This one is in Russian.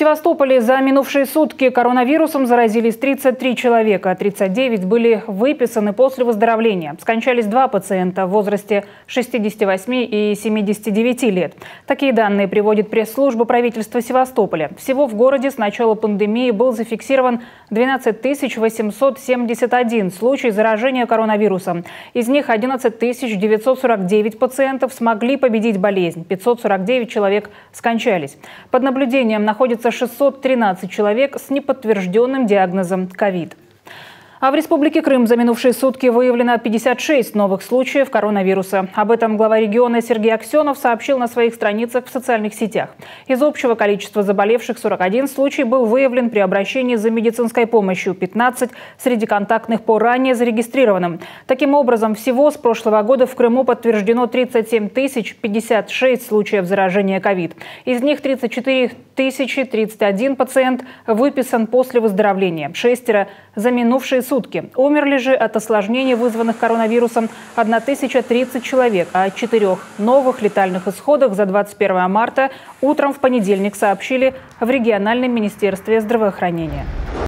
Севастополе за минувшие сутки коронавирусом заразились 33 человека, 39 были выписаны после выздоровления. Скончались 2 пациента в возрасте 68 и 79 лет. Такие данные приводит пресс-служба правительства Севастополя. Всего в городе с начала пандемии был зафиксирован 12 871 случай заражения коронавирусом. Из них 11 949 пациентов смогли победить болезнь, 549 человек скончались. Под наблюдением находится 613 человек с неподтвержденным диагнозом ковид. А в Республике Крым за минувшие сутки выявлено 56 новых случаев коронавируса. Об этом глава региона Сергей Аксенов сообщил на своих страницах в социальных сетях. Из общего количества заболевших 41 случай был выявлен при обращении за медицинской помощью, 15 среди контактных по ранее зарегистрированным. Таким образом, всего с прошлого года в Крыму подтверждено 37 056 случаев заражения ковид. Из них 34 031 пациент выписан после выздоровления, 6 за минувшие сутки. Умерли же от осложнений, вызванных коронавирусом, 1030 человек, а о 4 новых летальных исходах за 21 марта утром в понедельник сообщили в региональном министерстве здравоохранения.